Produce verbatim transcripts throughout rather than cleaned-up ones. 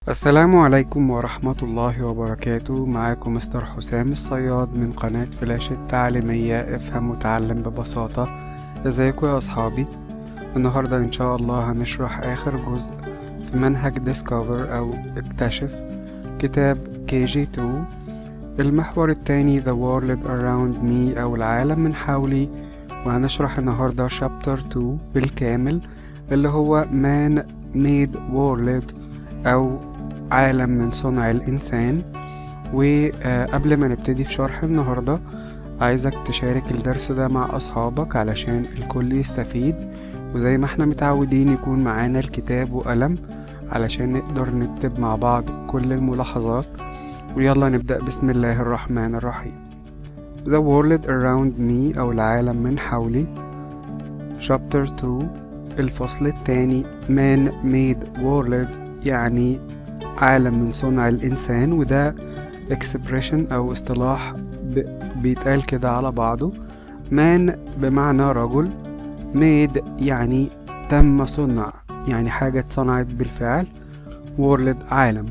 السلام عليكم ورحمة الله وبركاته. معاكم مستر حسام الصياد من قناة فلاش التعليمية افهم وتعلم ببساطة. ازيكم يا أصحابي؟ النهاردة إن شاء الله هنشرح آخر جزء في منهج ديسكفر أو اكتشف كتاب كي جي اتنين. المحور التاني The World Around Me أو العالم من حولي، وهنشرح النهاردة شابتر اتنين بالكامل اللي هو Man Made World أو عالم من صنع الإنسان. وقبل ما نبتدي في شرح النهاردة عايزك تشارك الدرس ده مع أصحابك علشان الكل يستفيد، وزي ما احنا متعودين يكون معانا الكتاب وقلم علشان نقدر نكتب مع بعض كل الملاحظات. ويلا نبدأ بسم الله الرحمن الرحيم. The World Around Me أو العالم من حولي شابتر اتنين الفصل الثاني Man Made World يعني عالم من صنع الإنسان، وده expression أو اصطلاح بيتقال كده على بعضه. man بمعنى رجل، made يعني تم صنع، يعني حاجة اتصنعت بالفعل، world عالم.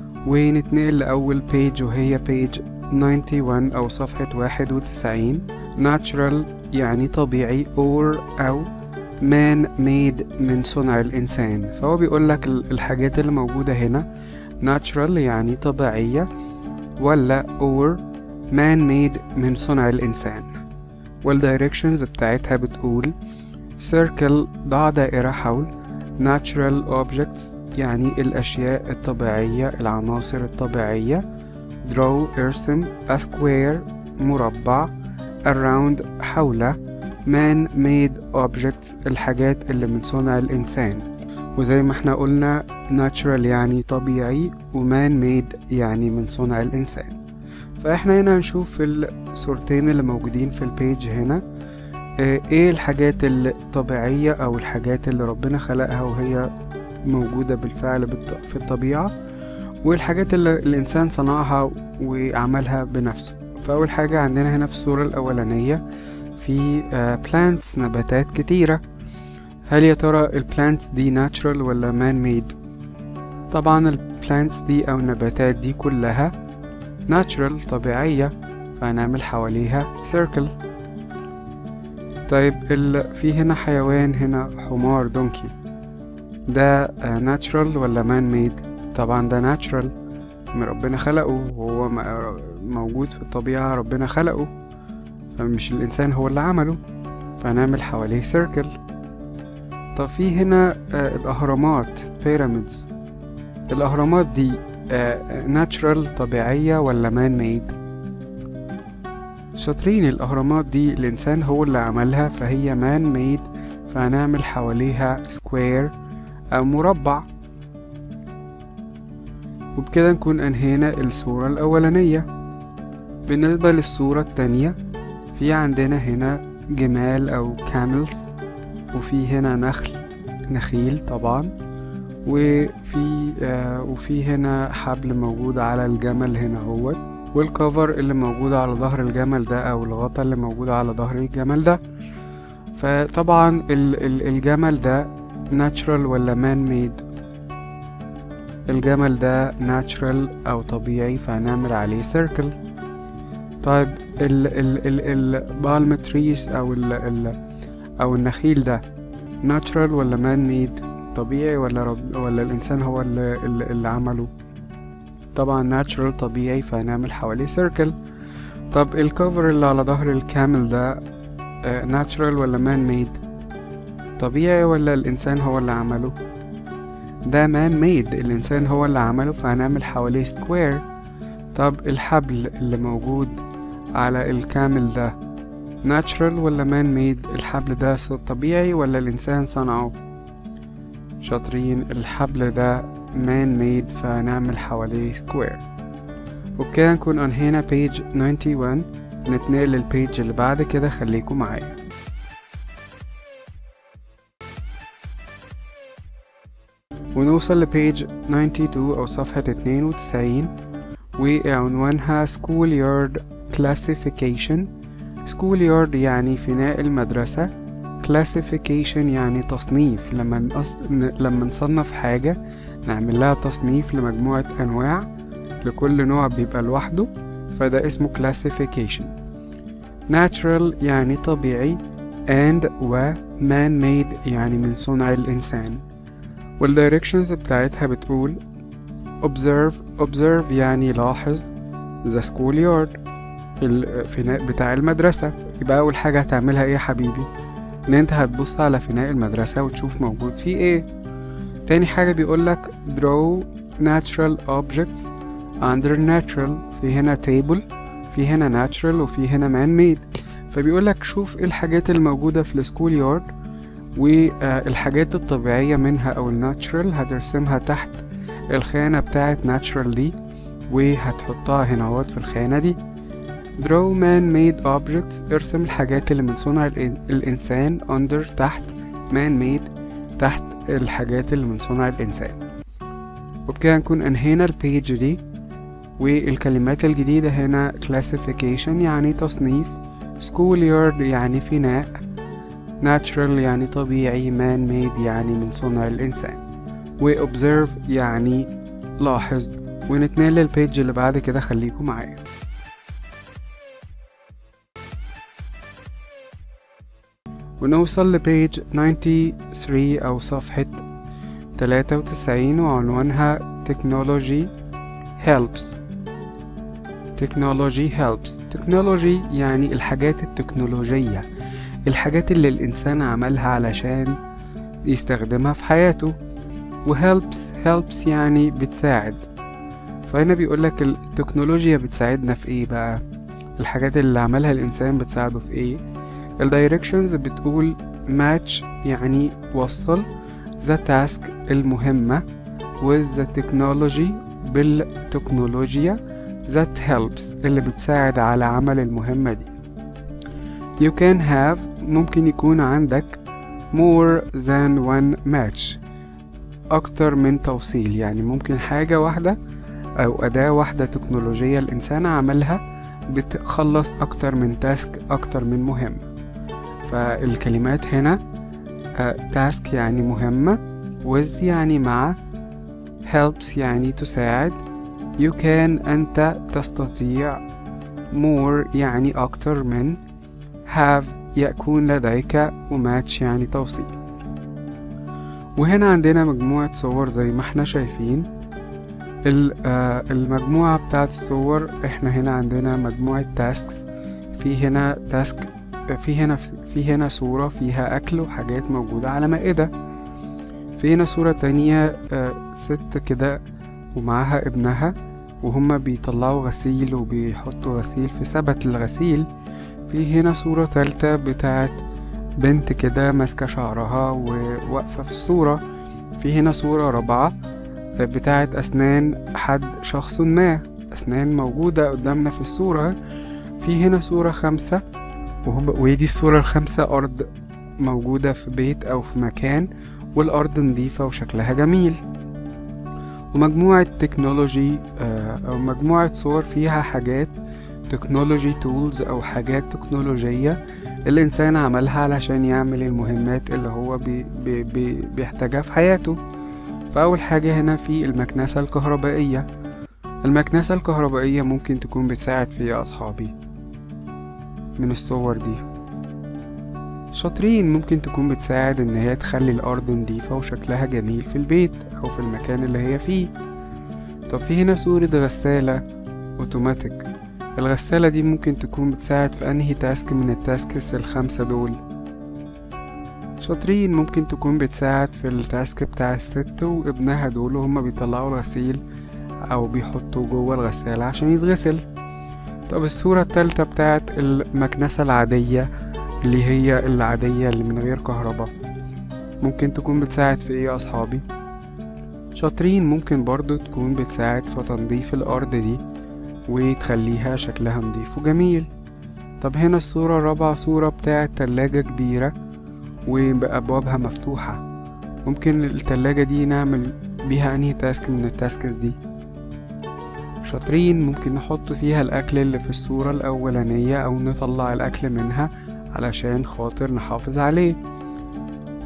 ونتنقل لأول page وهي page واحد وتسعين أو صفحة واحد وتسعين. natural يعني طبيعي or أو man made من صنع الإنسان، فهو بيقول لك الحاجات اللي موجودة هنا natural يعني طبيعية ولا or man made من صنع الإنسان. والdirections بتاعتها بتقول circle ضع دائرة حول natural objects يعني الأشياء الطبيعية العناصر الطبيعية. draw ارسم a square مربع around حول man made objects الحاجات اللي من صنع الإنسان. وزي ما احنا قلنا natural يعني طبيعي وman made يعني من صنع الإنسان. فاحنا هنا هنشوف في الصورتين اللي موجودين في البيج هنا اه ايه الحاجات الطبيعية او الحاجات اللي ربنا خلقها وهي موجودة بالفعل في الطبيعة، والحاجات اللي الإنسان صنعها وعملها بنفسه. فأول حاجة عندنا هنا في الصورة الأولانية في plants نباتات كتيرة. هل يا ترى البلانتس دي natural ولا man made؟ طبعا البلانتس دي أو النباتات دي كلها natural طبيعية، فهنعمل حواليها circle. طيب ال... في هنا حيوان هنا حمار دونكي، ده natural ولا man made؟ طبعا ده natural، ربنا خلقه وهو موجود في الطبيعة، ربنا خلقه فمش الإنسان هو اللي عمله، فهنعمل حواليه circle. طب في هنا آه الأهرامات pyramids، الأهرامات دي آه natural طبيعية ولا man made؟ شاطرين، الأهرامات دي الإنسان هو اللي عملها فهي man made، فهنعمل حواليها square أو مربع. وبكده نكون أنهينا الصورة الأولانية. بالنسبة للصورة التانية في عندنا هنا جمال أو camels، وفي هنا نخل نخيل طبعا، وفي آه وفي هنا حبل موجود على الجمل هنا هوت، والكفر اللي موجود على ظهر الجمل ده أو الغطا اللي موجود على ظهر الجمل ده. فطبعا ال ال الجمل ده natural ولا man made؟ الجمل ده natural أو طبيعي، فهنعمل عليه circle. طيب ال ال ال ال palm trees أو ال ال أو النخيل ده natural ولا man made؟ طبيعي ولا رب ولا الإنسان هو اللي, اللي عمله؟ طبعا natural طبيعي، فهنعمل حواليه circle. طب الكفر اللي على ظهر الكامل ده natural ولا man made؟ طبيعي ولا الإنسان هو اللي عمله؟ ده man made، الإنسان هو اللي عمله، فهنعمل حواليه square. طب الحبل اللي موجود على الكامل ده natural ولا man made؟ الحبل ده طبيعي ولا الإنسان صنعه؟ شاطرين، الحبل ده man made، فهنعمل حواليه square. وبكده نكون انهينا page واحد وتسعين. نتنقل للبيج اللي بعد كده، خليكم معايا. ونوصل لبيج اتنين وتسعين أو صفحة اتنين وتسعين، وعنوانها school yard classification. school yard يعني فناء المدرسة، classification يعني تصنيف. لما نقص... ن... لما نصنف حاجة نعمل لها تصنيف لمجموعة أنواع، لكل نوع بيبقى لوحده، فده اسمه classification. natural يعني طبيعي، and و man made يعني من صنع الإنسان. والdirections بتاعتها بتقول observe observe يعني لاحظ the schoolyard الفناء بتاع المدرسة. يبقى أول حاجة هتعملها ايه يا حبيبي؟ ان انت هتبص على فناء المدرسة وتشوف موجود فيه ايه. تاني حاجة بيقولك draw natural objects under natural. في هنا table، في هنا natural، وفي هنا man made. فبيقولك شوف ايه الحاجات الموجودة في السكول يارد، والحاجات الطبيعية منها او الناتشرال هترسمها تحت الخانة بتاعت natural دي، وهتحطها هنا اهوت في الخانة دي. draw man made objects ارسم الحاجات اللي من صنع الإنسان under تحت man made تحت الحاجات اللي من صنع الإنسان. وبكده نكون أنهينا البيج دي. والكلمات الجديدة هنا classification يعني تصنيف، schoolyard يعني فناء، natural يعني طبيعي، man made يعني من صنع الإنسان، و observe يعني لاحظ. ونتنقل للبيج اللي بعد كده، خليكم معايا. ونوصل لبيج تسعة وتسعين أو صفحة تلاتة وتسعين، وعنوانها Technology Helps. Technology Helps. Technology يعني الحاجات التكنولوجية، الحاجات اللي الإنسان عملها علشان يستخدمها في حياته. وhelps helps يعني بتساعد. فهنا بيقولك التكنولوجيا بتساعدنا في ايه بقى؟ الحاجات اللي عملها الإنسان بتساعده في ايه؟ الدايركشنز بتقول match يعني وصل the task المهمة with the technology بالتكنولوجيا that helps اللي بتساعد على عمل المهمة دي. you can have ممكن يكون عندك more than one match أكتر من توصيل، يعني ممكن حاجة واحدة أو أداة واحدة تكنولوجية الإنسان عملها بتخلص أكتر من تاسك، أكتر من مهمة. فالكلمات هنا تاسك uh, يعني مهمة، with يعني مع، helps يعني تساعد، you can أنت تستطيع، more يعني أكتر من، have يكون لديك، وmatch يعني توصيل. وهنا عندنا مجموعة صور زي ما احنا شايفين. المجموعة بتاعت الصور، احنا هنا عندنا مجموعة تاسكس. في هنا تاسك، في هنا في هنا صورة فيها أكل وحاجات موجودة على مائدة. في هنا صورة تانية ست كده ومعاها ابنها وهما بيطلعوا غسيل وبيحطوا غسيل في سبت الغسيل. في هنا صورة تالتة بتاعت بنت كده ماسكة شعرها وواقفة في الصورة. في هنا صورة رابعة بتاعت أسنان حد شخص ما، أسنان موجودة قدامنا في الصورة. في هنا صورة خمسة، ودي الصورة الخامسة أرض موجودة في بيت أو في مكان، والأرض نظيفة وشكلها جميل. ومجموعة تكنولوجي أو مجموعة صور فيها حاجات تكنولوجي تولز أو حاجات تكنولوجية الإنسان عملها علشان يعمل المهمات اللي هو بي بي بي بيحتاجها في حياته. فأول حاجة هنا في المكنسة الكهربائية. المكنسة الكهربائية ممكن تكون بتساعد في يا أصحابي من الصور دي. شاطرين، ممكن تكون بتساعد ان هي تخلي الارض نظيفة وشكلها جميل في البيت او في المكان اللي هي فيه. طب في هنا صورة غسالة اوتوماتيك. الغسالة دي ممكن تكون بتساعد في انهي تاسك من التاسكس الخمسة دول؟ شاطرين، ممكن تكون بتساعد في التاسك بتاع الست وابنها دول وهما بيطلعوا الغسيل او بيحطوا جوه الغسالة عشان يتغسل. طب الصورة التالتة بتاعت المكنسة العادية اللي هي العادية اللي من غير كهرباء، ممكن تكون بتساعد في ايه يا اصحابي؟ شاطرين، ممكن برضو تكون بتساعد في تنظيف الارض دي وتخليها شكلها نظيف وجميل. طب هنا الصورة الرابعة صورة بتاعت تلاجة كبيرة وبأبوابها مفتوحة. ممكن التلاجة دي نعمل بيها انهي تاسك من التاسكس دي؟ شاطرين، ممكن نحط فيها الأكل اللي في الصورة الأولانية أو نطلع الأكل منها علشان خاطر نحافظ عليه.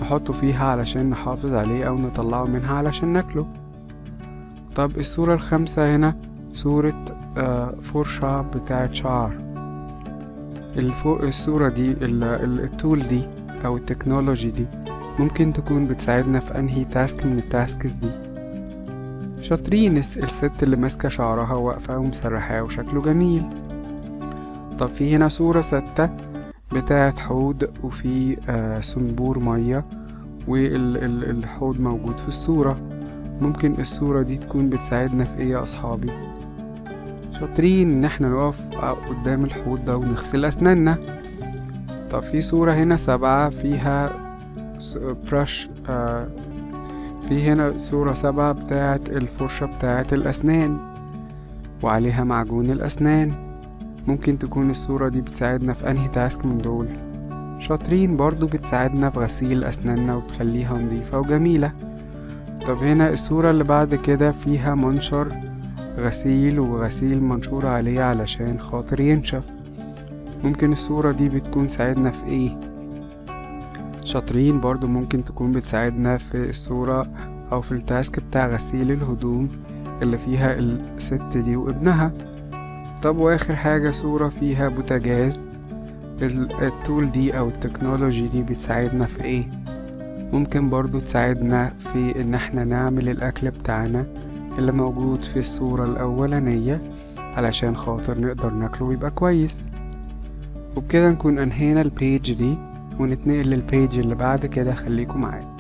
نحطه فيها علشان نحافظ عليه أو نطلعه منها علشان ناكله. طب الصورة الخامسة هنا صورة آه فرشة بتاعت شعر. الفوق الصورة دي التول دي أو التكنولوجي دي ممكن تكون بتساعدنا في أنهي تاسك من التاسكس دي. شاطرين الست اللي ماسكة شعرها واقفة ومسرحاه وشكله جميل. طب في هنا صورة ستة بتاعت حوض وفي آه صنبور مية والحوض موجود في الصورة. ممكن الصورة دي تكون بتساعدنا في ايه يا أصحابي؟ شاطرين ان احنا نقف قدام الحوض ده ونغسل أسناننا. طب في صورة هنا سبعة فيها برش آه في هنا صورة سبعة بتاعت الفرشة بتاعت الأسنان وعليها معجون الأسنان. ممكن تكون الصورة دي بتساعدنا في أنهي تاسك من دول؟ شاطرين برضو بتساعدنا في غسيل أسناننا وتخليها نظيفة وجميلة. طب هنا الصورة اللي بعد كده فيها منشر غسيل وغسيل منشور عليه علشان خاطر ينشف. ممكن الصورة دي بتكون ساعدنا في ايه؟ شاطرين برضو ممكن تكون بتساعدنا في الصورة او في التاسك بتاع غسيل الهدوم اللي فيها الست دي وابنها. طب واخر حاجة صورة فيها بوتاجاز. التول دي او التكنولوجي دي بتساعدنا في ايه؟ ممكن برضو تساعدنا في ان احنا نعمل الاكل بتاعنا اللي موجود في الصورة الاولانية علشان خاطر نقدر ناكله ويبقى كويس. وبكده نكون انهينا البيج دي ونتنقل للبيج اللي بعد كده. خليكم معايا.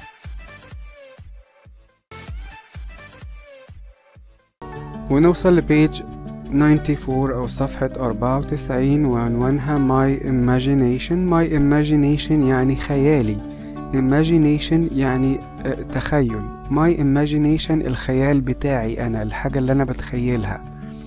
ونوصل لبيج أربعة وتسعين أو صفحة أربعة وتسعين وعنوانها My Imagination. My Imagination يعني خيالي. Imagination يعني تخيل. My Imagination الخيال بتاعي أنا، الحاجة اللي أنا بتخيلها.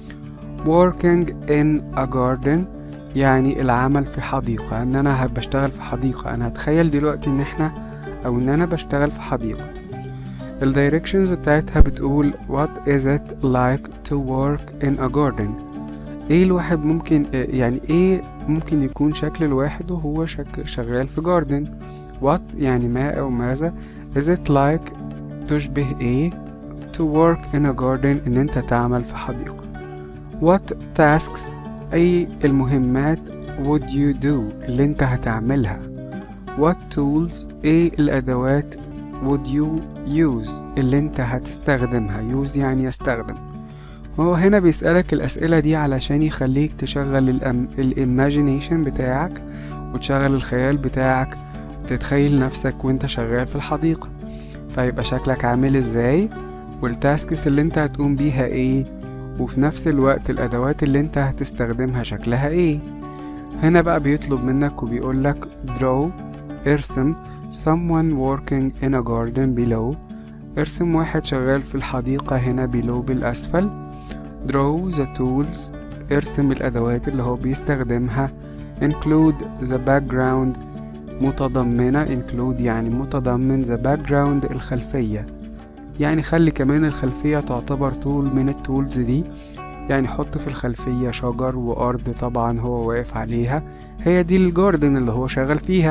Working in a garden يعني العمل في حديقة، ان انا بشتغل في حديقة. انا هتخيل دلوقتي ان احنا او ان انا بشتغل في حديقة. الدايركشنز بتاعتها بتقول what is it like to work in a garden. ايه الواحد ممكن يعني ايه ممكن يكون شكل الواحد وهو شك شغال في جاردن. what يعني ما او ماذا. is it like تشبه ايه to work in a garden ان انت تعمل في حديقة. what tasks أي المهمات would you do اللي انت هتعملها. what tools ايه الأدوات would you use اللي انت هتستخدمها. use يعني يستخدم. هو هنا بيسألك الأسئلة دي علشان يخليك تشغل الإيماجينيشن بتاعك وتشغل الخيال بتاعك وتتخيل نفسك وانت شغال في الحديقة، فيبقى شكلك عامل ازاي والتاسكس اللي انت هتقوم بيها ايه، وفي نفس الوقت الأدوات اللي انت هتستخدمها شكلها ايه. هنا بقى بيطلب منك وبيقولك draw ارسم someone working in a garden below. ارسم واحد شغال في الحديقة هنا below بالأسفل. draw the tools ارسم الأدوات اللي هو بيستخدمها. include the background متضمنة. include يعني متضمن. the background الخلفية يعني خلي كمان الخلفية تعتبر طول من التولز دي. يعني حط في الخلفية شجر وأرض طبعا هو واقف عليها، هي دي الجاردن اللي هو شغال فيها.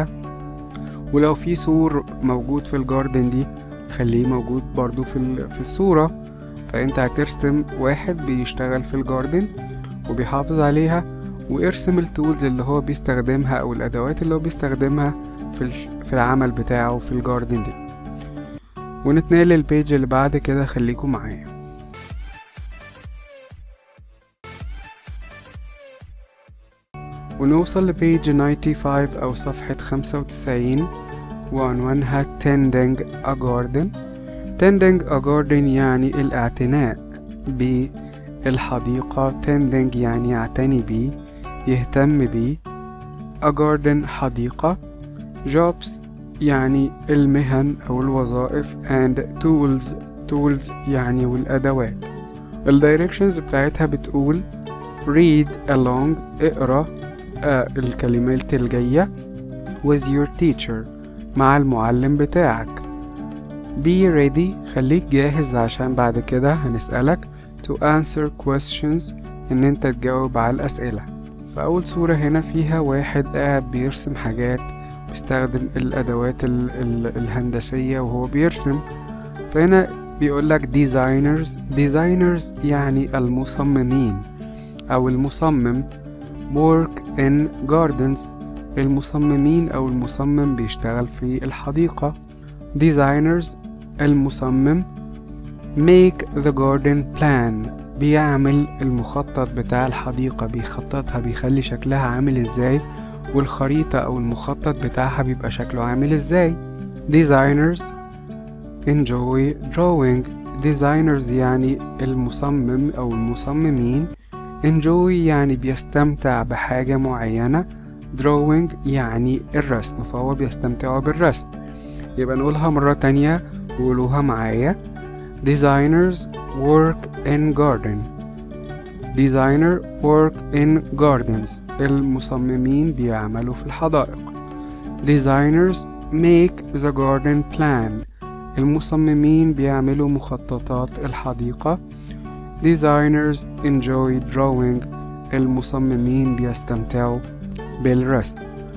ولو في سور موجود في الجاردن دي خليه موجود برضو في, في الصورة. فانت هترسم واحد بيشتغل في الجاردن وبيحافظ عليها، وارسم التولز اللي هو بيستخدمها أو الأدوات اللي هو بيستخدمها في, في العمل بتاعه في الجاردن دي. ونتنقل للبيج اللي بعد كده. خليكم معايا. ونوصل لبيج خمسة وتسعين أو صفحة خمسة وتسعين وعنوانها tending a garden. tending a garden يعني الاعتناء بالحديقة. tending يعني يعتني بيه يهتم بيه. a garden حديقة. jobs يعني المهن أو الوظائف and tools tools يعني والأدوات. الدايركشنز بتاعتها بتقول read along اقرأ آه الكلمات الجاية with your teacher مع المعلم بتاعك. be ready خليك جاهز عشان بعد كده هنسألك to answer questions ان انت تجاوب على الأسئلة. فأول صورة هنا فيها واحد قاعد بيرسم حاجات بيستخدم الأدوات ال ال الهندسية وهو بيرسم. فهنا بيقولك designers designers يعني المصممين أو المصمم. work in gardens المصممين أو المصمم بيشتغل في الحديقة. designers المصمم. make the garden plan بيعمل المخطط بتاع الحديقة، بيخططها، بيخلي شكلها عامل ازاي، والخريطة أو المخطط بتاعها بيبقى شكله عامل ازاي. designers enjoy drawing designers يعني المصمم أو المصممين. enjoy يعني بيستمتع بحاجة معينة. drawing يعني الرسم، فهو بيستمتع بالرسم. يبقى نقولها مرة تانية وقولوها معايا. designers work in garden designer work in gardens المصممين بيعملوا في الحدائق. designers make the garden plan المصممين بيعملوا مخططات الحديقة. designers enjoy drawing المصممين بيستمتعوا بالرسم.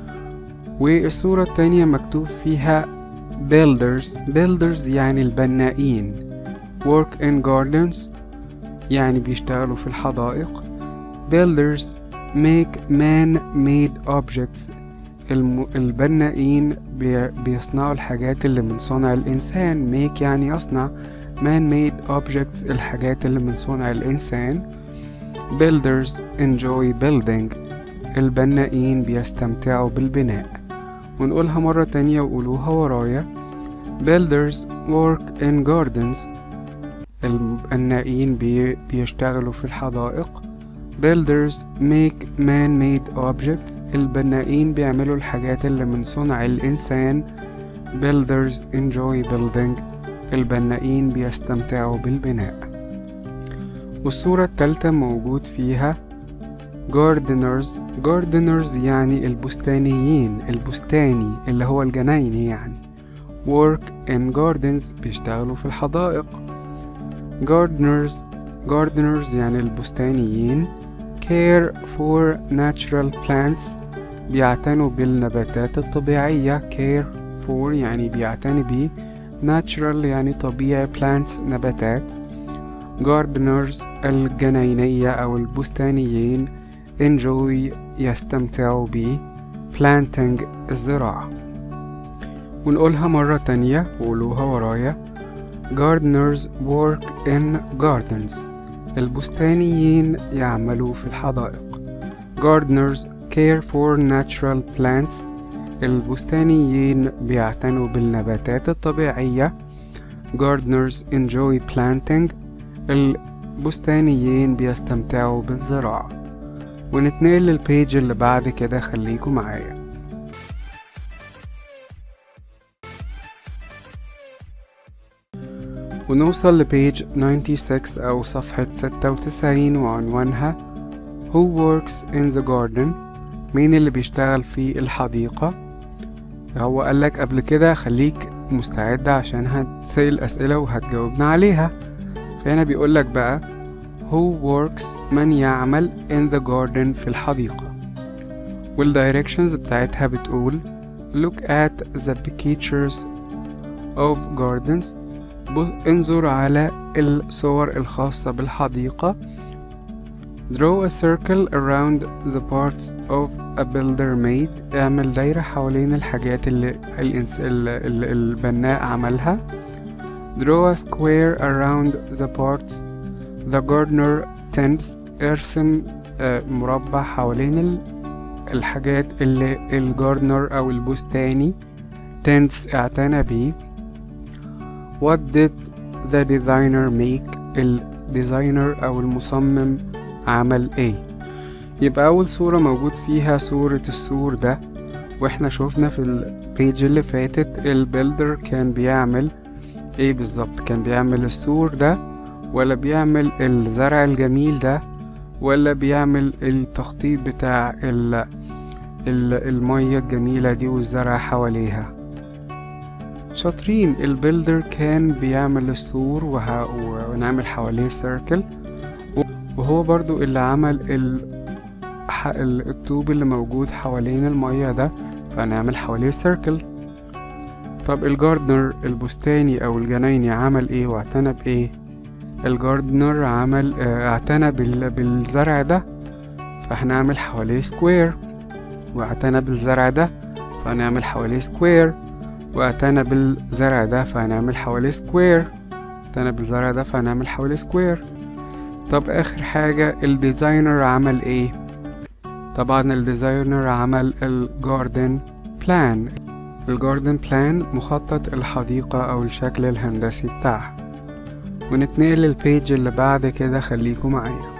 والصورة التانية مكتوب فيها builders builders يعني البنائين. work in gardens يعني بيشتغلوا في الحدائق. builders make man-made objects الم... البنائين بي... بيصنعوا الحاجات اللي من صنع الإنسان. make يعني يصنع، man-made objects الحاجات اللي من صنع الإنسان. builders enjoy building البنائين بيستمتعوا بالبناء. ونقولها مرة تانية وقولوها ورايا. builders work in gardens البنائين بي... بيشتغلوا في الحدائق. builders make man-made objects البنائين بيعملوا الحاجات اللي من صنع الإنسان. builders enjoy building البنائين بيستمتعوا بالبناء. والصورة التالتة موجود فيها gardeners gardeners يعني البستانيين، البستاني اللي هو الجنايني يعني. work in gardens بيشتغلوا في الحدائق. gardeners gardeners يعني البستانيين. care for natural plants بيعتنوا بالنباتات الطبيعية. care for يعني بيعتني بيه. natural يعني طبيعي. plants نباتات. gardeners الجناينية أو البستانيين. enjoy يستمتعوا بيه. planting الزراعة. ونقولها مرة تانية وقولوها ورايا. gardeners work in gardens البستانيين يعملوا في الحدائق. gardeners care for natural plants البستانيين بيعتنوا بالنباتات الطبيعية. gardeners enjoy planting البستانيين بيستمتعوا بالزراعة. ونتنقل للبيج اللي بعد كده، خليكم معايا. ونوصل لبيج ستة وتسعين أو صفحة ستة وتسعين وعنوانها Who works in the garden مين اللي بيشتغل في الحديقة. هو قالك قبل كده خليك مستعد عشان هتسأل أسئلة وهتجاوبنا عليها. فهنا بيقولك بقى Who works من يعمل in the garden في الحديقة. والdirections بتاعتها بتقول Look at the pictures of gardens انظر على الصور الخاصة بالحديقة. Draw a circle around the parts of a builder made اعمل دايرة حوالين الحاجات اللي الإنس... اللي البناء عملها. Draw a square around the parts the gardener tends ارسم مربع حوالين الحاجات اللي الجاردنر أو البستاني tends اعتنى بيه. What did the designer make الديزاينر أو المصمم عمل ايه. يبقى أول صورة موجود فيها صورة السور ده، واحنا شوفنا في البيج اللي فاتت البيلدر كان بيعمل ايه بالظبط. كان بيعمل السور ده، ولا بيعمل الزرع الجميل ده، ولا بيعمل التخطيط بتاع ال ال المية الجميلة دي والزرع حواليها. شاطرين. البيلدر كان بيعمل السور وه... ونعمل حواليه سيركل، وهو برضو اللي عمل ال... الطوب اللي موجود حوالين المية ده فهنعمل حواليه circle. طب الجاردنر البستاني أو الجنايني عمل ايه واعتنى بايه؟ الجاردنر عمل اه اعتنى بال... بالزرع ده، فهنعمل حواليه square. واعتنى بالزرع ده فهنعمل حواليه square. واعتنى بالزرع ده فهنعمل حواليه square. اعتنى بالزرع ده فهنعمل حواليه square. طب آخر حاجة الديزاينر عمل ايه؟ طبعا الديزاينر عمل الجاردن بلان. الجاردن بلان مخطط الحديقة أو الشكل الهندسي بتاعها. ونتنقل للبيج اللي بعد كده، خليكم معايا.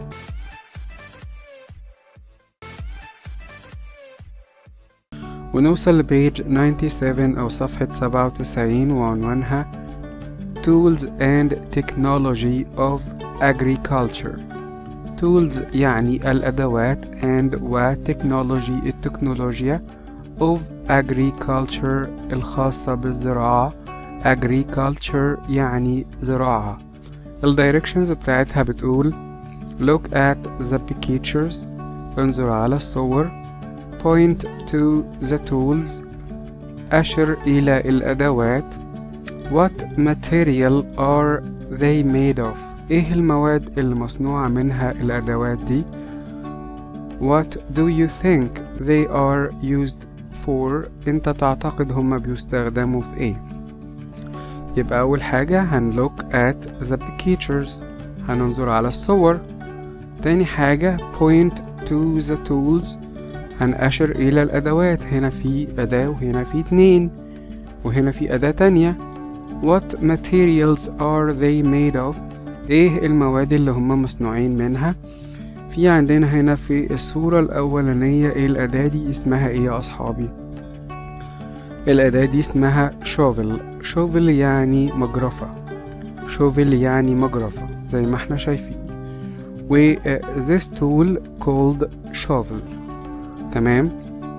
ونوصل لبيج سبعة وتسعين أو صفحة سبعة وتسعين وعنوانها Tools and Technology of Agriculture. Tools يعني الأدوات and و Technology التكنولوجيا of Agriculture الخاصة بالزراعة. Agriculture يعني زراعة. الدايركشنز بتاعتها بتقول Look at the pictures، انظر على الصور. Point to the tools، أشر إلى الأدوات. What material are they made of؟ إيه المواد اللي مصنوعة منها الأدوات دي؟ What do you think they are used for؟ أنت تعتقد هما بيستخدموا في إيه؟ يبقى أول حاجة هن look at the pictures، هننظر على الصور. تاني حاجة point to the tools، هنأشر إلى الأدوات. هنا في أداة وهنا في اتنين وهنا في أداة تانية. What materials are they made of؟ إيه المواد اللي هم مصنوعين منها؟ في عندنا هنا في الصورة الأولانية إيه الأداة دي اسمها إيه يا أصحابي؟ الأداة دي اسمها shovel. shovel يعني مجرفة. shovel يعني مجرفة زي ما احنا شايفين. و this tool called shovel. تمام.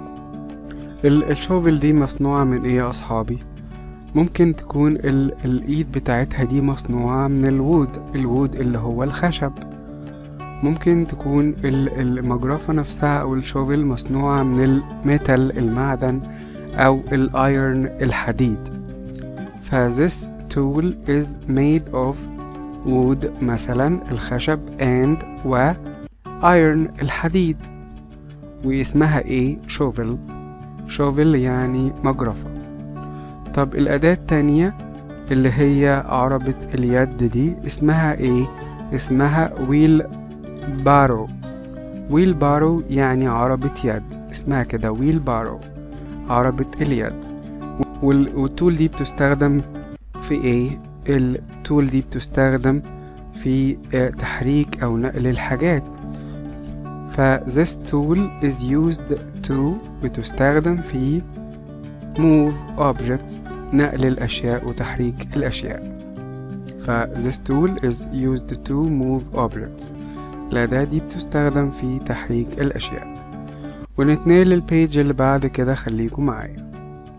الشوفل دي مصنوعة من ايه يا اصحابي؟ ممكن تكون ال الايد بتاعتها دي مصنوعة من الوود. الوود اللي هو الخشب. ممكن تكون المجرفة نفسها او الشوفل مصنوعة من الميتال المعدن او الايرن الحديد. ف this tool is made of wood مثلا الخشب and و iron الحديد. واسمها ايه؟ شوفل. شوفل يعني مجرفة. طب الأداة التانية اللي هي عربة اليد دي اسمها ايه؟ اسمها ويل بارو. ويل بارو يعني عربة يد، اسمها كده ويل بارو، عربة اليد. والتول دي بتستخدم في ايه؟ التول دي بتستخدم في تحريك او نقل الحاجات. ف this tool is used to بتستخدم في move objects نقل الأشياء وتحريك الأشياء. ف this tool is used to move objects. الأداة دي بتستخدم في تحريك الأشياء. ونتنقل للبيج اللي بعد كده، خليكم معايا.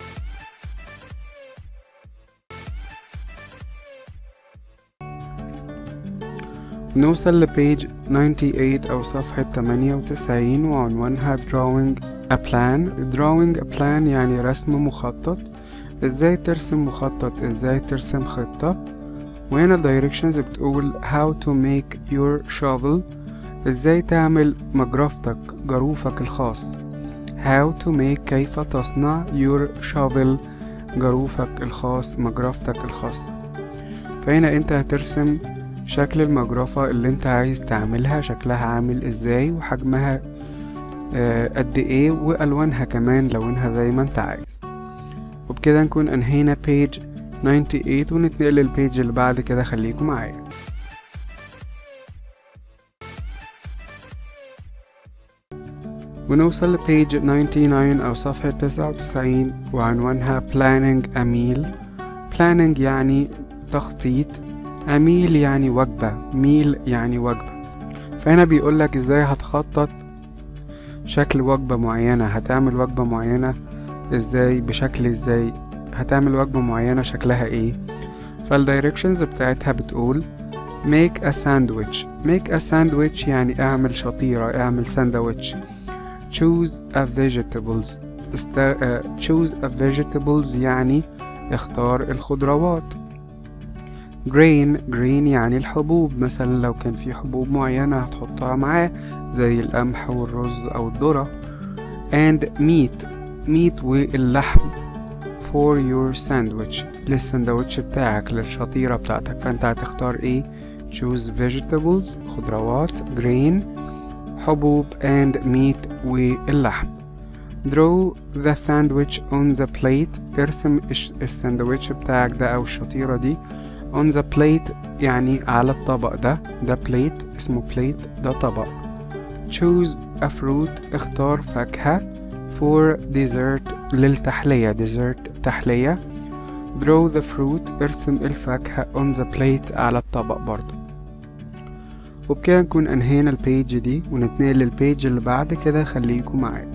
نوصل لبيج تمانية وتسعين أو صفحة تمانية وتسعين وعنوانها drawing a plan. drawing a plan يعني رسم مخطط. ازاي ترسم مخطط، ازاي ترسم خطة. وهنا directions بتقول how to make your shovel، ازاي تعمل مجرفتك جروفك الخاص. how to make كيف تصنع your shovel جروفك الخاص مجرفتك الخاصة. فهنا انت هترسم شكل المجرفة اللي انت عايز تعملها، شكلها عامل ازاي وحجمها آه قد ايه والوانها كمان لونها زي ما انت عايز. وبكده نكون انهينا بيج تمانية وتسعين ونتنقل للبيج اللي بعد كده، خليكم معايا. ونوصل لبيج تسعة وتسعين او صفحة تسعة وتسعين وعنوانها planning a meal. planning يعني تخطيط، أميل يعني وجبة، ميل يعني وجبة. فهنا بيقولك ازاي هتخطط شكل وجبة معينة، هتعمل وجبة معينة ازاي، بشكل ازاي، هتعمل وجبة معينة شكلها ايه. فالدايركشنز بتاعتها بتقول make a sandwich. make a sandwich يعني اعمل شطيرة، اعمل ساندويتش. choose a vegetables. است... uh, choose a vegetables يعني اختار الخضروات. grain grain يعني الحبوب، مثلا لو كان في حبوب معينة هتحطها معاه زي القمح والرز أو الذرة. and meat meat واللحم for your sandwich للساندوتش بتاعك، للشطيرة بتاعتك، فانت هتختار ايه؟ choose vegetables خضروات، grain حبوب، and meat واللحم. draw the sandwich on the plate ارسم الساندوتش بتاعك ده أو الشطيرة دي on the plate يعني على الطبق ده، ده plate اسمه plate، ده طبق. choose a fruit اختار فاكهة for dessert للتحلية، dessert تحلية. draw the fruit ارسم الفاكهة on the plate على الطبق برضو. وبكده نكون انهينا البيج دي ونتنقل للبيج اللي بعد كده، خليكم معايا.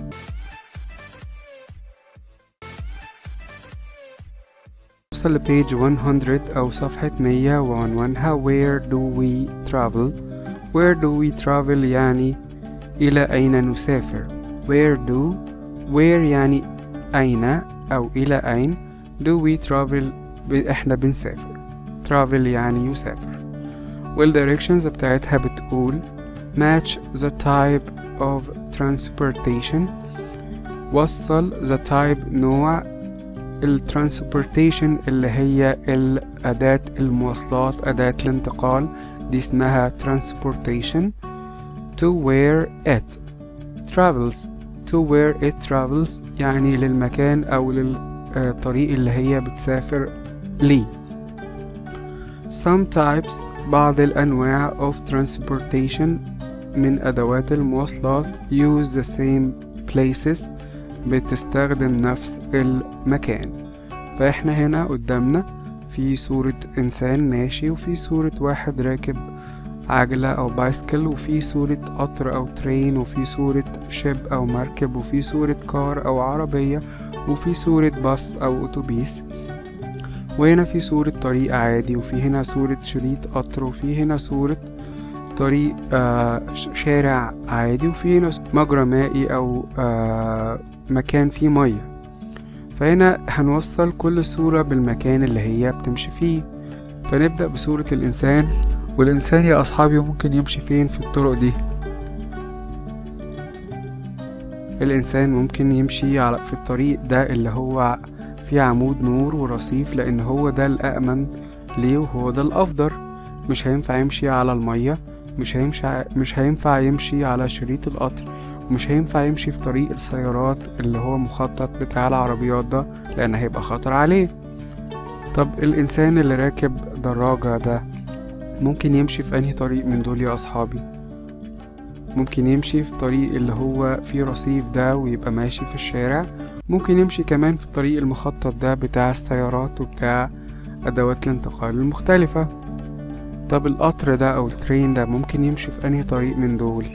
وصل لبيج مية أو صفحة مية وعنوانها where do we travel. where do we travel يعني إلى أين نسافر. where do where يعني أين أو إلى أين، do we travel إحنا بنسافر، travel يعني يسافر. والdirections بتاعتها بتقول match the type of transportation وصل the type نوع الترانسبورتيشن اللي هي الأداة المواصلات، أداة الانتقال دي اسمها transportation to where it travels to where it travels يعني للمكان أو للطريق اللي هي بتسافر ليه. some types بعض الأنواع of transportation من أدوات المواصلات use the same places بتستخدم نفس المكان. فإحنا هنا قدامنا في صورة إنسان ماشي، وفي صورة واحد راكب عجلة أو بايسكل، وفي صورة قطر أو ترين، وفي صورة شيب أو مركب، وفي صورة كار أو عربية، وفي صورة باص أو أتوبيس، وهنا في صورة طريق عادي، وفي هنا صورة شريط قطر، وفي هنا صورة طريق آه شارع عادي، وفي هنا مجرى مائي أو آه مكان فيه مية. فهنا هنوصل كل صورة بالمكان اللي هي بتمشي فيه. فنبدأ بصورة الإنسان، والإنسان يا أصحابي ممكن يمشي فين في الطرق دي؟ الإنسان ممكن يمشي على في الطريق ده اللي هو فيه عمود نور ورصيف، لأن هو ده الأأمن ليه وهو ده الأفضل. مش هينفع يمشي على المية، مش هيمشي مش هينفع يمشي على شريط القطر، ومش هينفع يمشي في طريق السيارات اللي هو مخطط بتاع العربيات ده، لأن هيبقى خطر عليه. طب الإنسان اللي راكب دراجة ده ممكن يمشي في أنهي طريق من دول يا أصحابي؟ ممكن يمشي في طريق اللي هو فيه رصيف ده ويبقى ماشي في الشارع، ممكن يمشي كمان في الطريق المخطط ده بتاع السيارات وبتاع أدوات الانتقال المختلفة. طب القطر ده أو الترين ده ممكن يمشي في أنهي طريق من دول؟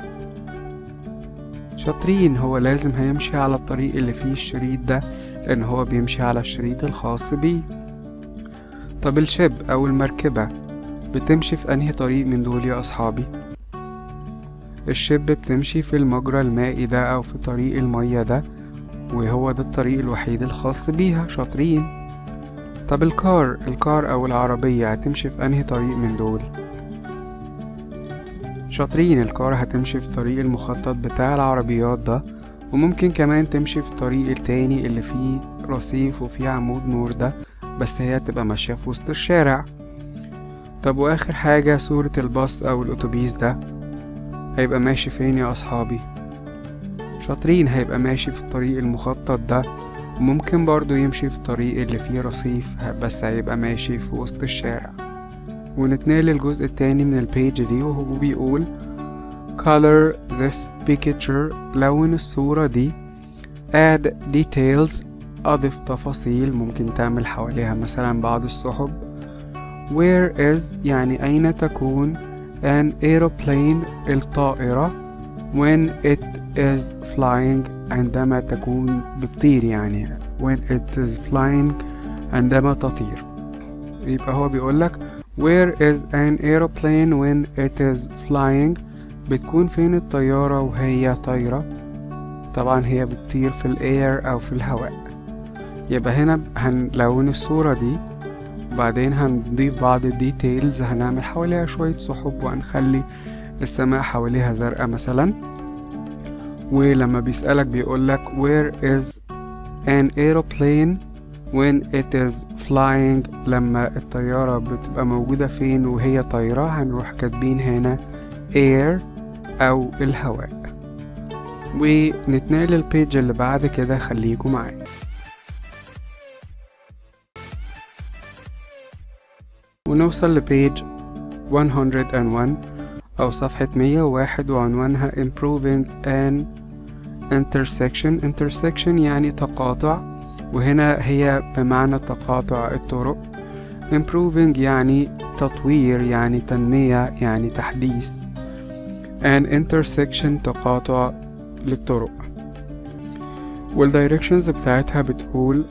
شاطرين، هو لازم هيمشي على الطريق اللي فيه الشريط ده، لأن هو بيمشي على الشريط الخاص بيه. طب الشيب أو المركبة بتمشي في أنهي طريق من دول يا أصحابي؟ الشيب بتمشي في المجرى المائي ده أو في طريق المية ده، وهو ده الطريق الوحيد الخاص بيها. شاطرين. طب الكار الكار أو العربية هتمشي في أنهي طريق من دول؟ شاطرين، الكار هتمشي في طريق المخطط بتاع العربيات ده، وممكن كمان تمشي في الطريق التاني اللي فيه رصيف وفيه عمود نور ده، بس هي تبقى ماشية في وسط الشارع. طب وآخر حاجة صورة الباص أو الأتوبيس ده هيبقى ماشي فين يا أصحابي؟ شاطرين، هيبقى ماشي في الطريق المخطط ده، وممكن برضو يمشي في الطريق اللي فيه رصيف، بس هيبقى ماشي في وسط الشارع. ونتنقل للجزء التاني من البيج دي، وهو بيقول color this picture لون الصورة دي، add details أضف تفاصيل، ممكن تعمل حواليها مثلا بعض السحب. where is يعني أين تكون an aeroplane الطائرة when it is flying عندما تكون بتطير، يعني when it is flying عندما تطير. يبقى هو بيقولك where is an aeroplane when it is flying بتكون فين الطيارة وهي طايرة. طبعا هي بتطير في الاير او في الهواء. يبقى هنا هنلون الصورة دي، وبعدين هنضيف بعض الديتيلز، هنعمل حواليها شوية سحب وهنخلي السماء حواليها زرقاء مثلا. ولما بيسألك بيقولك where is an aeroplane when it is flying، لما الطيارة بتبقى موجودة فين وهي طايرة، هنروح كاتبين هنا air أو الهواء. ونتنقل البيج اللي بعد كده، خليكم معايا. ونوصل لبيج مية وواحد أو صفحة مية وواحد، وعنوانها improving an intersection. intersection يعني تقاطع، وهنا هي بمعنى تقاطع الطرق. improving يعني تطوير، يعني تنمية، يعني تحديث. an intersection تقاطع للطرق. والdirections بتاعتها بتقول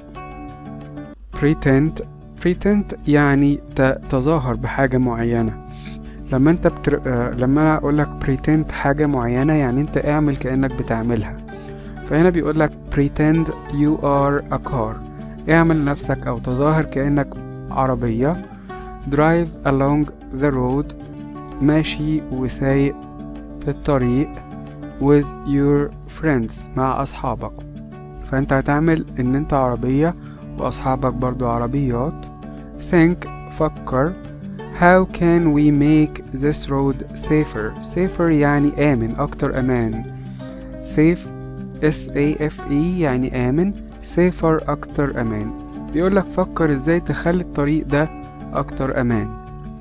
pretend. pretend يعني تظاهر بحاجة معينة. لما انت بتر... لما انا اقولك pretend حاجة معينة، يعني انت اعمل كأنك بتعملها. فهنا بيقولك pretend you are a car، اعمل نفسك او تظاهر كأنك عربية. drive along the road، ماشي وسايق في الطريق. with your friends، مع اصحابك. فانت هتعمل ان انت عربية واصحابك برضو عربيات. think فكر. how can we make this road safer. safer يعني آمن، أكتر أمان. safe S A F E يعني آمن. safer أكتر أمان. بيقولك فكر إزاي تخلي الطريق ده أكتر أمان.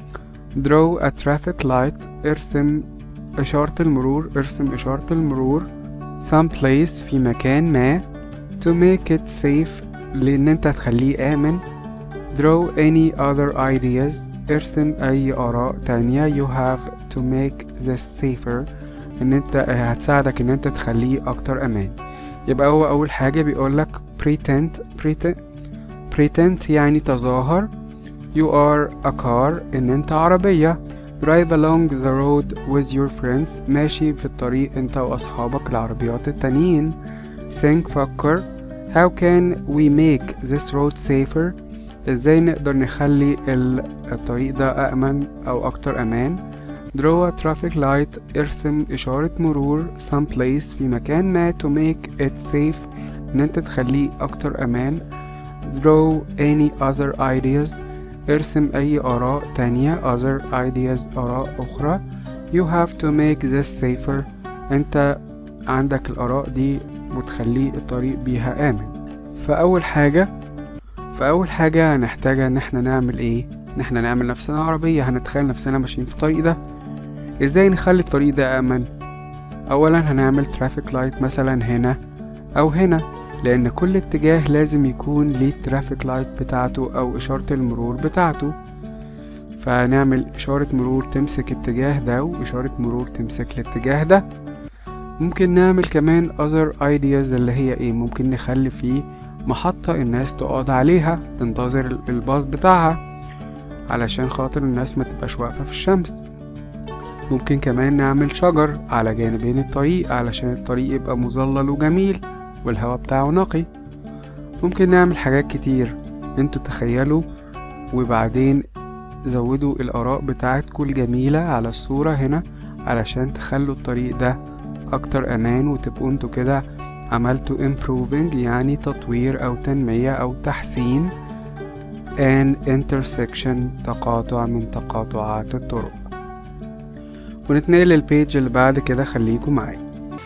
draw a traffic light، ارسم إشارة المرور. ارسم إشارة المرور. some place في مكان ما. to make it safe لأن أنت تخليه آمن. draw any other ideas، ارسم أي آراء تانية. you have to make this safer، إن أنت هتساعدك إن أنت تخليه أكتر أمان. يبقى هو أول حاجة بيقولك pretend. pretend pretend يعني تظاهر. you are a car، إن أنت عربية. drive along the road with your friends، ماشي في الطريق أنت وأصحابك العربيات التانيين. think فكر. how can we make this road safer، ازاي نقدر نخلي الطريق ده أأمن أو أكتر أمان. draw a traffic light، ارسم إشارة مرور. some place في مكان ما. to make it safe، إن أنت تخليه أكتر أمان. draw any other ideas، ارسم أي آراء تانية. other ideas آراء أخرى. you have to make this safer، أنت عندك الآراء دي وتخليه الطريق بيها آمن. فأول حاجة فأول حاجة هنحتاجها إن احنا نعمل ايه؟ إن احنا نعمل نفسنا عربية. هنتخيل نفسنا ماشيين في الطريق ده. ازاي نخلي الطريق ده أمن؟ أولا هنعمل ترافيك لايت مثلا هنا أو هنا، لأن كل اتجاه لازم يكون ليه الترافيك لايت بتاعته أو إشارة المرور بتاعته. فهنعمل إشارة مرور تمسك اتجاه ده، وإشارة مرور تمسك الاتجاه ده. ممكن نعمل كمان other ideas اللي هي ايه؟ ممكن نخلي فيه محطة الناس تقعد عليها تنتظر الباص بتاعها، علشان خاطر الناس ما تبقاش واقفة في الشمس. ممكن كمان نعمل شجر على جانبين الطريق علشان الطريق يبقى مظلل وجميل والهواء بتاعه نقي. ممكن نعمل حاجات كتير انتوا تخيلوا، وبعدين زودوا الآراء بتاعتكم الجميلة على الصورة هنا علشان تخلوا الطريق ده أكتر أمان، وتبقوا انتوا كده عملتوا improving يعني تطوير أو تنمية أو تحسين an intersection تقاطع من تقاطعات الطرق. ونتنقل للبيج اللي بعد كده، خليكم معايا.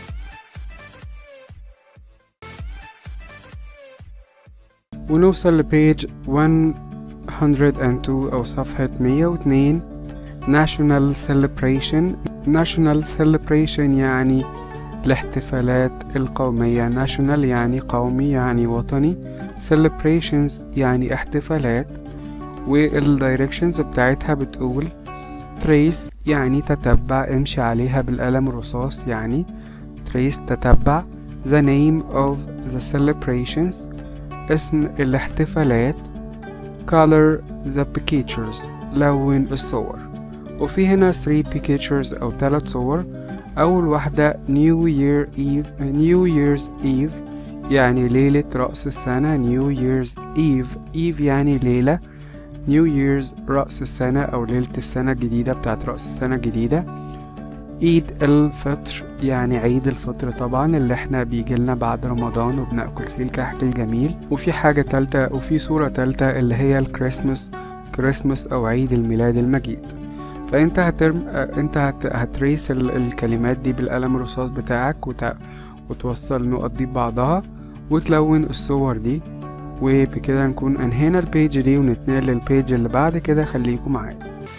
ونوصل لبيج مية واتنين أو صفحة مية واتنين national celebration. national celebration يعني الاحتفالات القومية. national يعني قومي يعني وطني. celebrations يعني احتفالات. والdirections بتاعتها بتقول trace يعني تتبع، امشي عليها بالقلم الرصاص يعني trace تتبع. the name of the celebrations اسم الاحتفالات. color the pictures لون الصور. وفي هنا three pictures أو ثلاث صور. أول واحدة New Year Eve New Year's Eve يعني ليلة رأس السنة. New Year's Eve Eve يعني ليلة. New Year's رأس السنة أو ليلة السنة الجديدة بتاعت رأس السنة الجديدة. عيد الفطر يعني عيد الفطر طبعا اللي احنا بيجيلنا بعد رمضان وبنأكل فيه الكحك الجميل. وفي حاجة تالتة وفي صورة تالتة اللي هي الكريسماس كريسماس أو عيد الميلاد المجيد. فانت هترم انت هت... هتريس ال... الكلمات دي بالقلم الرصاص بتاعك وت... وتوصل النقط دي ببعضها وتلون الصور دي. وبكده نكون انهينا البيج دي ونتنقل للبيج اللي بعد كده. خليكم معايا.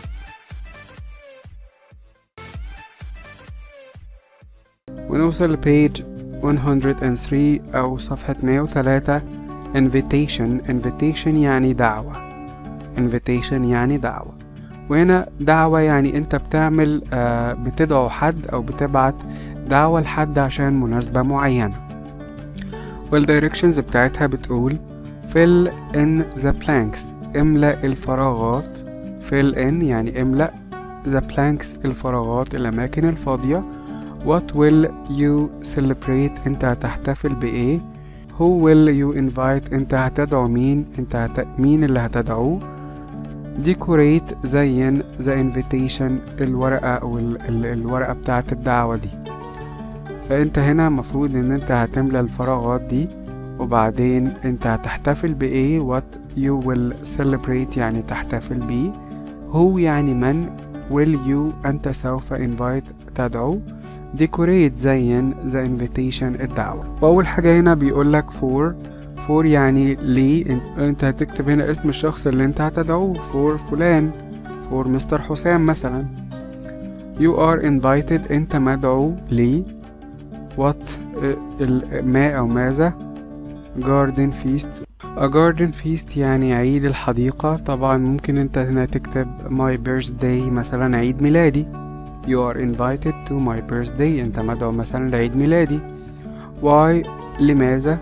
ونوصل لبيج مية وتلاتة أو صفحة مية وتلاتة. invitation invitation يعني دعوة. invitation يعني دعوة. وهنا دعوة يعني انت بتعمل آه بتدعو حد أو بتبعت دعوة لحد عشان مناسبة معينة. والdirections بتاعتها بتقول fill in the blanks املأ الفراغات. fill in يعني املأ the blanks الفراغات الأماكن الفاضية. What will you celebrate انت هتحتفل بإيه. Who will you invite انت هتدعو مين انت هت... مين اللي هتدعوه. Decorate زين the invitation الورقة أو ال... ال... الورقة بتاعة الدعوة دي. فانت هنا مفروض ان انت هتملى الفراغات دي وبعدين انت هتحتفل بإيه. What you will celebrate يعني تحتفل بيه. Who يعني من. Will you انت سوف invite تدعو. decorate زين the invitation الدعوة. وأول حاجة هنا بيقولك for for يعني ليه. انت هتكتب هنا اسم الشخص اللي انت هتدعوه. for فلان for مستر حسام مثلا. you are invited انت مدعو ليه. what ما أو ماذا. garden feast a garden feast يعني عيد الحديقة. طبعا ممكن انت هنا تكتب my birthday مثلا عيد ميلادي. You are invited to my birthday انت مدعو مثلا لعيد ميلادي. Why لماذا.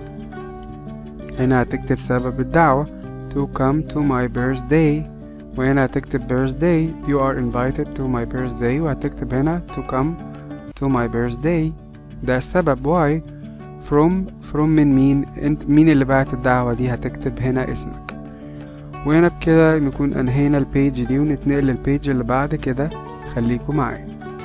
هنا هتكتب سبب الدعوة to come to my birthday. وهنا هتكتب birthday. You are invited to my birthday وهتكتب هنا to come to my birthday. ده السبب why. from from من مين انت مين اللي بعت الدعوة دي. هتكتب هنا اسمك. وهنا بكده نكون انهينا البيج دي ونتنقل للبيج اللي بعد كده. خليكم معايا.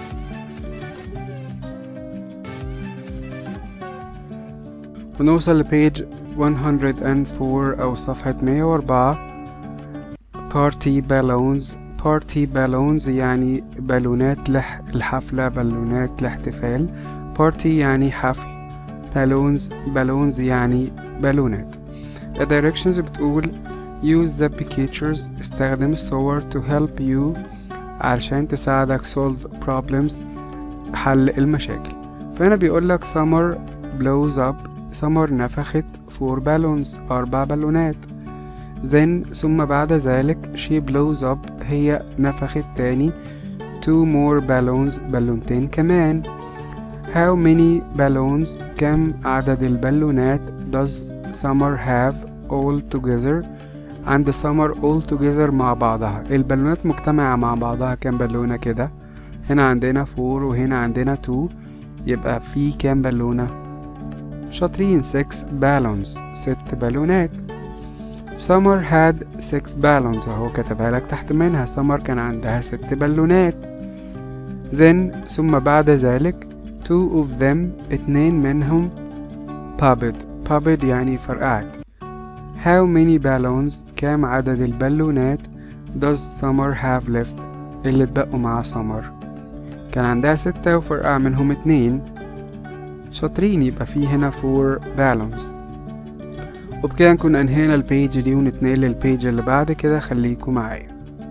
ونوصل لبيج مية وأربعة أو صفحة مية وأربعة. party balloons party balloons يعني بالونات لح الحفلة بالونات الاحتفال. party يعني حفل. balloons balloons يعني بالونات. الdirections بتقول use the pictures استخدم الصور to help you علشان تساعدك solve problems حل المشاكل. فهنا بيقولك summer blows up summer نفخت four balloons أربع بالونات. then ثم بعد ذلك she blows up هي نفخت تاني two more balloons بالونتين كمان. how many balloons كم عدد البالونات does summer have all together عند summer all together مع بعضها. البالونات مجتمعة مع بعضها كام بالونة كده. هنا عندنا four وهنا عندنا two يبقى في كام بالونة. شاطرين six balloons ست بالونات. summer had six balloons اهو كتبها لك تحت منها. summer كان عندها ست بالونات. then ثم بعد ذلك two of them اتنين منهم popped popped يعني فرقعت. how many balloons كام عدد البالونات does summer have left اللي اتبقوا مع summer. كان عندها ستة وفرقع منهم اتنين. شاطرين يبقى فيه هنا four balloons. وبكده نكون انهينا البيج دي ونتنقل للبيج اللي بعد كده. خليكم معايا.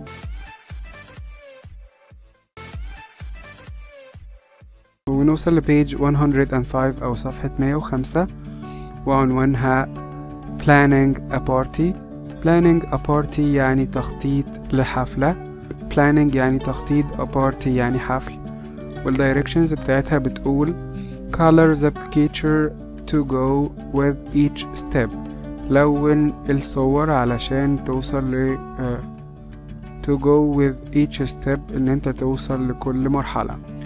ونوصل لبيج مية وخمسة أو صفحة مية وخمسة وعنوانها planning a party. planning a party يعني تخطيط لحفلة. planning يعني تخطيط a party يعني حفل. والdirections بتاعتها بتقول color the picture to go with each step لون الصور علشان توصل ل uh, to go with each step ان انت توصل لكل مرحلة.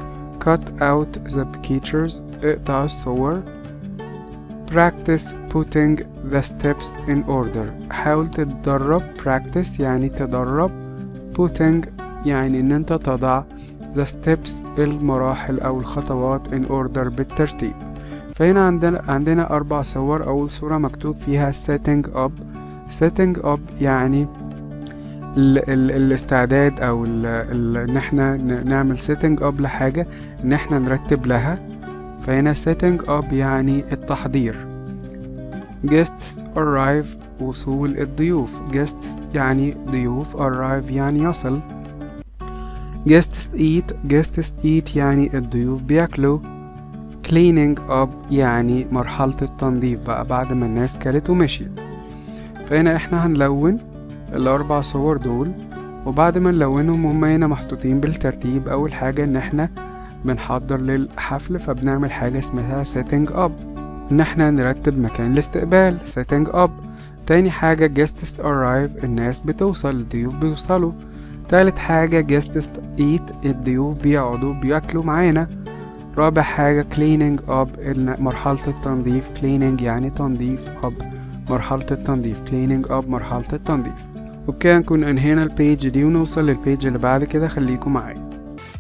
cut out the pictures اقطع الصور. practice putting the steps in order حاول تتدرب. practice يعني تدرب، putting يعني ان انت تضع the steps المراحل او الخطوات in order بالترتيب. فهنا عندنا عندنا اربع صور. اول صورة مكتوب فيها setting up. setting up يعني ال ال الاستعداد او ال ال ان احنا نعمل setting up لحاجة، ان احنا نرتب لها. فهنا setting up يعني التحضير. guests arrive وصول الضيوف. guests يعني ضيوف، arrive يعني يصل. guests eat guests eat يعني الضيوف بياكلوا. cleaning up يعني مرحلة التنظيف بقى بعد ما الناس كلت ومشيت. فهنا احنا هنلون الاربع صور دول، وبعد ما نلونهم هم هنا محطوطين بالترتيب. اول حاجة ان احنا بنحضر للحفل، فبنعمل حاجة اسمها setting up ان احنا نرتب مكان الاستقبال setting up. تاني حاجة guests arrive الناس بتوصل، الضيوف بيوصلوا. تالت حاجة guests eat الضيوف بيقعدوا بياكلوا معانا. رابع حاجة cleaning up مرحلة التنظيف. cleaning يعني تنظيف، up مرحلة التنظيف. cleaning up مرحلة التنظيف. وبكده نكون انهينا البيج دي ونوصل للبيج اللي بعد كده. خليكم معايا.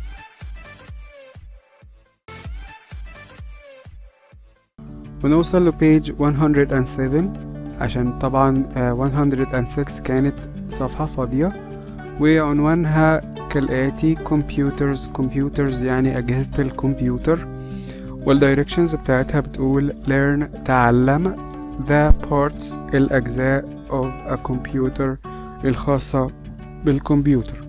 ونوصل لبيج مية وسبعة عشان طبعا مية وستة كانت صفحة فاضية، وعنوانها كالآتي computers. computers يعني أجهزة الكمبيوتر. والdirections بتاعتها بتقول learn تعلم the parts الأجزاء of a computer الخاصة بالكمبيوتر.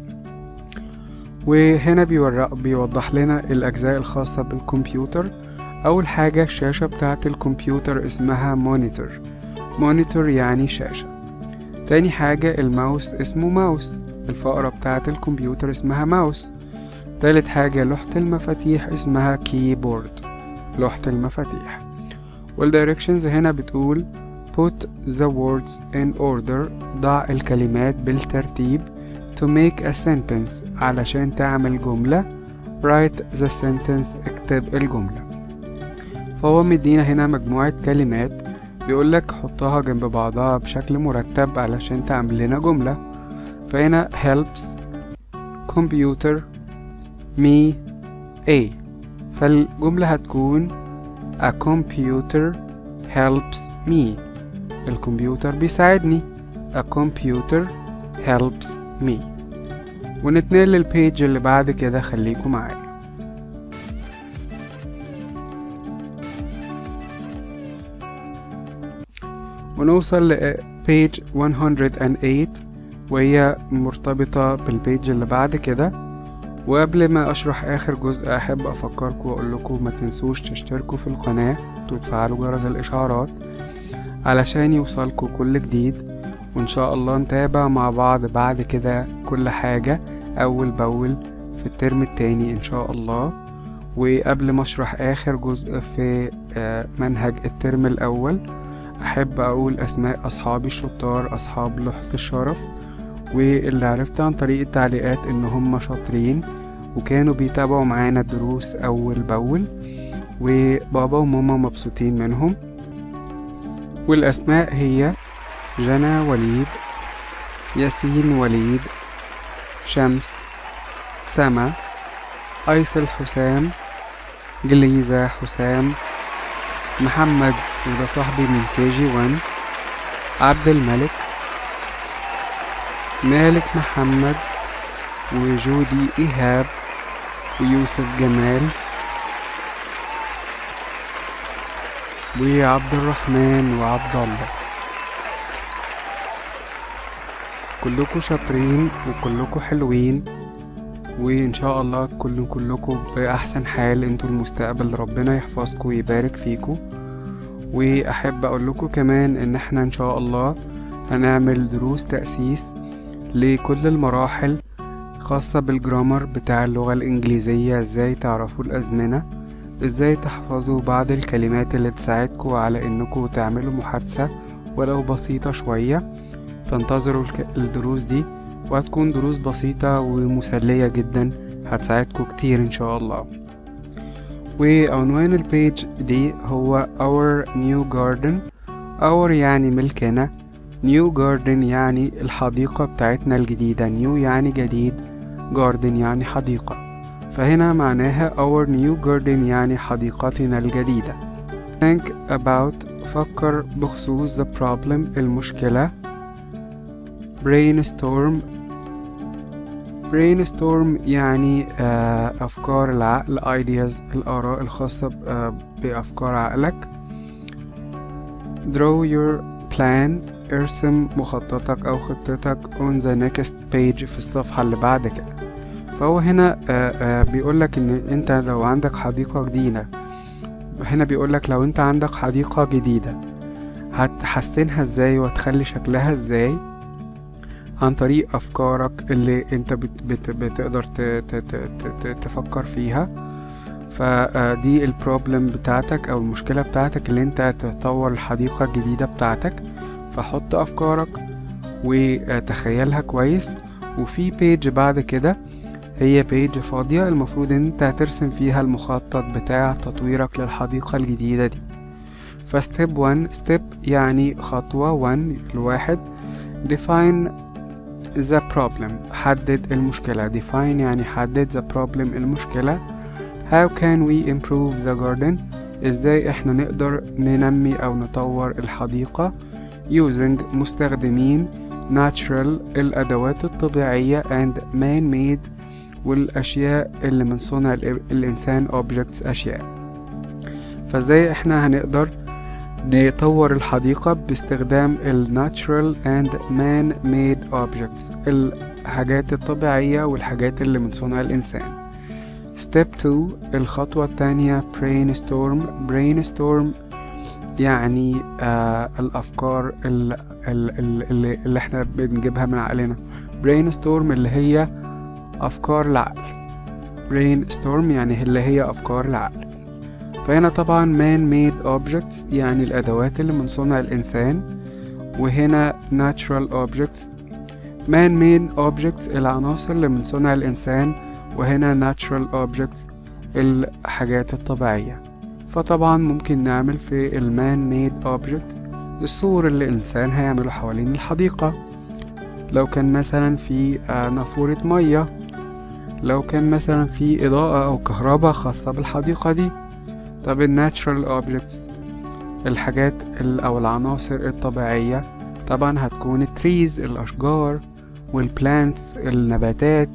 وهنا بيورق بيوضح لنا الأجزاء الخاصة بالكمبيوتر. أول حاجة الشاشة بتاعت الكمبيوتر اسمها مونيتور. مونيتور يعني شاشة. تاني حاجة الماوس اسمه ماوس، الفأرة بتاعت الكمبيوتر اسمها ماوس. تالت حاجة لوحة المفاتيح اسمها كيبورد، لوحة المفاتيح. والdirections هنا بتقول put the words in order ضع الكلمات بالترتيب. to make a sentence علشان تعمل جملة. write the sentence اكتب الجملة. فهو مدينا هنا مجموعة كلمات، بيقولك حطها جنب بعضها بشكل مرتب علشان تعمل لنا جملة. فهنا helps computer me a، فالجملة هتكون a computer helps me الكمبيوتر بيساعدني. a computer helps me. ونتنقل للبيج اللي بعد كده. خليكم معايا. ونوصل لبيج مية وتمانية وهي مرتبطة بالبيج اللي بعد كده. وقبل ما اشرح اخر جزء احب افكركم واقول لكم ما تنسوش تشتركوا في القناة وتفعلوا جرس الاشعارات علشان يوصلكوا كل جديد. وان شاء الله نتابع مع بعض بعد كده كل حاجة اول باول في الترم التاني ان شاء الله. وقبل ما اشرح اخر جزء في منهج الترم الاول احب اقول اسماء اصحابي الشطار، اصحاب لوحة الشرف، واللي عرفت عن طريق التعليقات ان هم شاطرين وكانوا بيتابعوا معانا الدروس اول باول، وبابا وماما مبسوطين منهم. والاسماء هي جنى وليد، ياسين وليد، شمس، سما، ايسل حسام، جليزة حسام، محمد وده صاحبي من كي جي وان، عبد الملك، مالك محمد، وجودي إيهاب، ويوسف جمال، وعبد الرحمن وعبد الله. كلكم شاطرين وكلكم حلوين، وإن شاء الله تكونوا كلكم بأحسن حال. انتوا المستقبل، ربنا يحفظكم ويبارك فيكم. وأحب أقول لكم كمان إن احنا إن شاء الله هنعمل دروس تأسيس لكل المراحل خاصة بالجرامر بتاع اللغة الإنجليزية. ازاي تعرفوا الأزمنة، ازاي تحفظوا بعض الكلمات اللي تساعدكم على انكم تعملوا محادثة ولو بسيطة شوية. فانتظروا الدروس دي، وهتكون دروس بسيطة ومسلية جدا، هتساعدكم كتير ان شاء الله. وعنوان البيج دي هو our new garden. our يعني ملكنا، new garden يعني الحديقة بتاعتنا الجديدة، new يعني جديد، garden يعني حديقة، فهنا معناها our new garden يعني حديقتنا الجديدة. think about فكر بخصوص the problem المشكلة. brainstorm brainstorm يعني آه أفكار العقل، ideas الآراء الخاصة آه بأفكار عقلك. draw your plan ارسم مخططك أو خطتك on the next page في الصفحة اللي بعد كده. فهو هنا آه آه بيقولك إن أنت لو عندك حديقة جديدة، هنا بيقولك لو أنت عندك حديقة جديدة هتحسنها ازاي وتخلي شكلها ازاي عن طريق أفكارك اللي أنت بت بت بتقدر ت ت ت تفكر فيها. فدي البروبلم بتاعتك أو المشكلة بتاعتك اللي أنت تطور الحديقة الجديدة بتاعتك. فحط أفكارك وتخيلها كويس، وفي بيج بعد كده هي بيج فاضية المفروض أن أنت ترسم فيها المخطط بتاع تطويرك للحديقة الجديدة دي. فستيب وان، ستيب يعني خطوة، وان الواحد، define the problem حدد المشكلة. define يعني حدد the problem المشكلة. how can we improve the garden ازاي احنا نقدر ننمي او نطور الحديقة. using مستخدمين natural الادوات الطبيعية and man-made والاشياء اللي من صنع الانسان objects اشياء. فازاي احنا هنقدر نطور الحديقة باستخدام ال natural and man-made objects الحاجات الطبيعية والحاجات اللي من صنع الإنسان. step two الخطوة الثانية brainstorm. brainstorm يعني آه الأفكار اللي, اللي, اللي احنا بنجيبها من عقلنا. brainstorm اللي هي أفكار العقل. brainstorm يعني اللي هي أفكار العقل. فهنا طبعا man-made objects يعني الأدوات اللي من صنع الإنسان، وهنا natural objects. man-made objects العناصر اللي من صنع الإنسان، وهنا natural objects الحاجات الطبيعية. فطبعا ممكن نعمل في ال man-made objects السور اللي الإنسان هيعمله حوالين الحديقة، لو كان مثلا في نافورة مية، لو كان مثلا في إضاءة أو كهرباء خاصة بالحديقة دي. طب ال natural objects الحاجات أو العناصر الطبيعية طبعا هتكون trees الأشجار، والplants النباتات،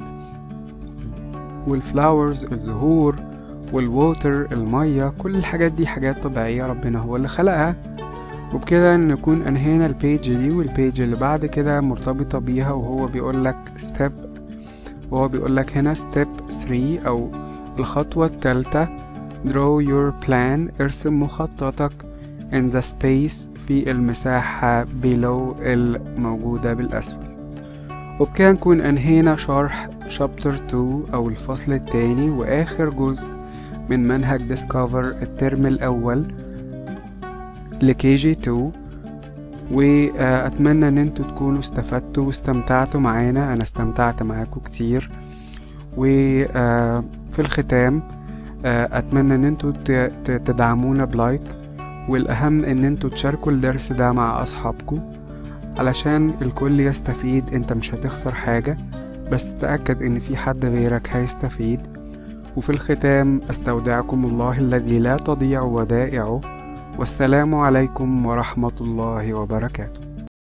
والflowers الزهور، والwater المية. كل الحاجات دي حاجات طبيعية ربنا هو اللي خلقها. وبكده نكون أنهينا البيج دي، والبيج اللي بعد كده مرتبطة بيها، وهو بيقولك step وهو بيقولك هنا step three أو الخطوة الثالثة draw your plan ارسم مخططك in the space في المساحة below الموجودة بالأسفل. وبكده نكون أنهينا شرح chapter two أو الفصل الثاني وآخر جزء من منهج discover الترم الأول لكي جي تو. وأتمنى أن انتوا تكونوا استفدتوا واستمتعتوا معانا. أنا استمتعت معاكم كتير. وفي الختام أتمنى أن انتوا تدعمونا بلايك، والأهم أن انتوا تشاركوا الدرس ده مع أصحابكم علشان الكل يستفيد. انت مش هتخسر حاجة، بس تأكد ان في حد غيرك هيستفيد. وفي الختام أستودعكم الله الذي لا تضيع ودائعه، والسلام عليكم ورحمة الله وبركاته.